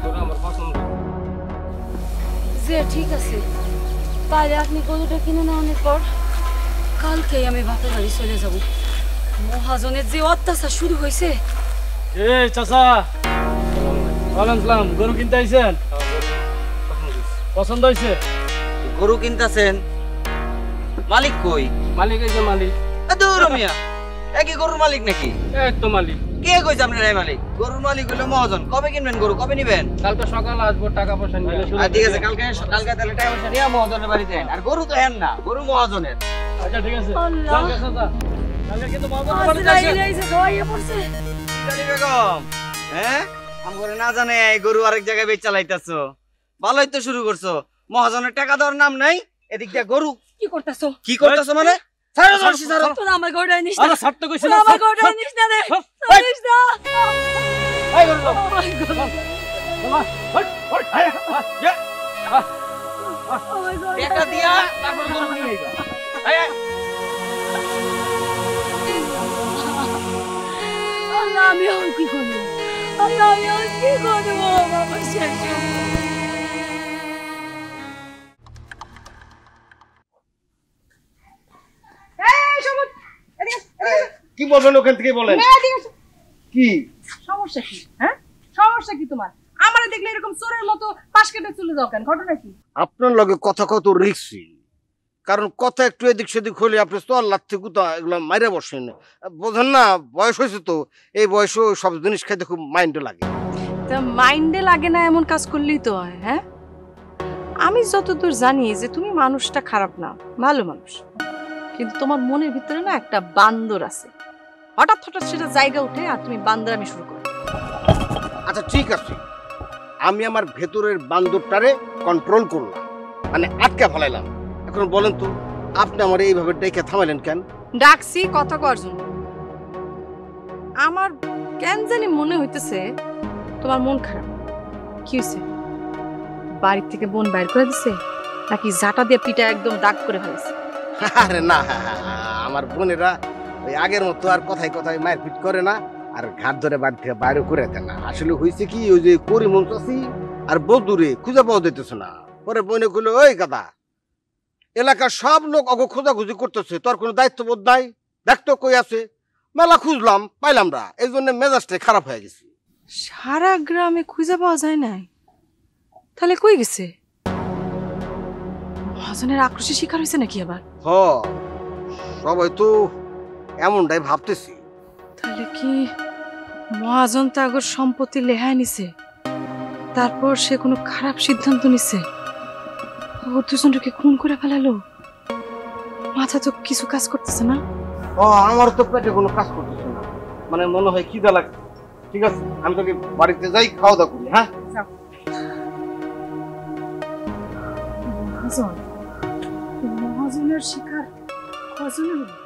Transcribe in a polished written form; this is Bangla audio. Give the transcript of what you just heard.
গরু আমার পছন্দ। যে ঠিক আছে, তাহলে আপনি গরুটা কিনে নেওয়ার পর কালকেই আমি বাপের বাড়ি চলে যাব। মহাজনের যে অত্যাচার শুরু হয়েছে। এ চাচা, ওয়ালাইকুম সালাম। গরু কিনতে আইছেন? পছন্দ হয়েছে? গরু কিনতেছেন? মালিক কই? মালিক এই যে মালিক। দূর মিয়া, একই গরুর মালিক নাকি? এই তো মালিক। কে কইছে আপনার এই মালিক? গরুর মালিক হলো মহাজন। কবে কিনবেন গরু? কবে নিবেন? কালকে সকালে আসবো, টাকা পয়সা নিয়ে শুরু। ঠিক আছে, কালকে তাহলে টাকা পয়সা নিয়ে মহাজনের বাড়িতে আইন। আর গরু তো হেন না, গরু মহাজনের। আচ্ছা ঠিক আছে, আল্লাহ। কালকে চাচা, কালকে কিন্তু মহাজনের বাড়িতে আজরাইল আসেন। এই যে ধোয়াইয়া পড়ছে। জানি বেগম, হ্যাঁ আমগরে না জানে এই গরু আরেক জায়গায় বেচ চালাইতাছো। ভালোই তো শুরু করছো। মহাজনের টাকা দেওয়ার নাম নাই, এদিক দিয়ে গরু কি করতেছো? কি করতেছো মানে? ছাড়ো ধরছি, ছাড়ো। তোরা আমার গরুটা নিস না। আরে ছাড়তে কইছি না। তোরা আমার গরুটা নিস না রে। নিস না। এই গরু দাও। Oh my God. Oh my God. টাকা দিয়া তারপর গরু নিয়ে আইবা। আল্লাহ, আমি আর কি করবো? আল্লাহ, আমি আর কি করবো? বাবা শেষ। কি বলবেন ওখান থেকে বলেন? কি সমস্যা কি? হ্যাঁ, সমস্যা কি তোমার? আমারে দেখলে এরকম চোরের মতো পাশ কেটে চলে যাও কেন? ঘটনা কি? আপনার লগে কথা কত রিক্সি, কারণ কথা একটু এদিক সেদিক হলে আপনি তো আল্লাহ থেকে তো এগুলো মাইরা বসেন, বোঝেন না? বয়স হয়েছে তো, এই বয়সে সব জিনিস খাইতে খুব মাইন্ডে লাগে। তা মাইন্ডে লাগে না এমন কাজ করলেই তো হয়। হ্যাঁ, আমি যতদূর জানি যে তুমি মানুষটা খারাপ না, ভালো মানুষ, কিন্তু তোমার মনের ভিতরে না একটা বান্দর আছে। হঠাৎ হঠাৎ সেটা জায়গা উঠে আর তুমি বান্দরামি শুরু করো। আচ্ছা ঠিক আছে, আমি আমার ভেতরের বান্দরটারে কন্ট্রোল করলাম, মানে আটকে ফেলাইলাম। এখন বলেন তো, আপনি আমার এইভাবে ডেকে থামাইলেন কেন? ডাকছি কথা কর জন্য। আমার কেন জানি মনে হইতেছে তোমার মন খারাপ। কি হয়েছে? বাড়ির থেকে বোন বাইর করে দিছে নাকি জাটা দিয়ে পিঠা একদম দাগ করে ফেলেছে? আরে না, আমার বোনেরা ওই আগের মতো আর কথায় কথায় মারপিট করে না, আর ঘাট ধরে বাড়ি থেকে বাইরে করে দেয় না। আসলে হয়েছে কি, ওই যে করিমন চাষি আর বদুরে খুঁজে পাওয়া যেতেছে না। পরে বোনে কইলো, ওই গাদা, এলাকার সব লোক অগো খোঁজাখুঁজি করতেছে, তোর কোনো দায়িত্ববোধ নাই? দেখতো কই আছে? মেলা খুঁজলাম, পাইলাম না, এই জন্য মেজাজটাই খারাপ হয়ে গেছে। সারা গ্রামে খুঁজে পাওয়া যায় নাই, তাহলে কই গেছে? মহাজনের আক্রোশে শিকার হয়েছে নাকি আবার? হ, সবাই তো এমনটাই ভাবতেছি। তাহলে কি মহাজন তাগর সম্পত্তি লেহায় নিছে, তারপর সে কোনো খারাপ সিদ্ধান্ত নিছে, ও দুজনকে খুন করে ফেলালো? মাথা তো কিছু কাজ করতেছে না। ও, আমার তো পেটে কোনো কাজ করতেছে না, মানে মনে হয় খিদা লাগছে। ঠিক আছে, আমি তোকে বাড়িতে যাই, খাওয়া দাওয়া করি। হ্যাঁ, মহাজন, মহাজনের শিকার কজন হলো?